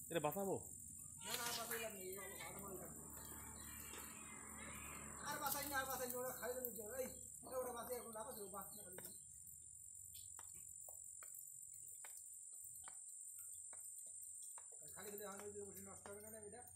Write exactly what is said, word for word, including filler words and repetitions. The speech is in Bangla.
এটা বাঁচাবো না না আর বাঁচাইলাম নেই আর বাঁচাই না আর বাঁচাই ওরা খাই নিচে এই ওরা বাঁচাই এখন না বাঁচাবো বাঁচ না খালি খালি আমি বসে নষ্ট হবে না এটা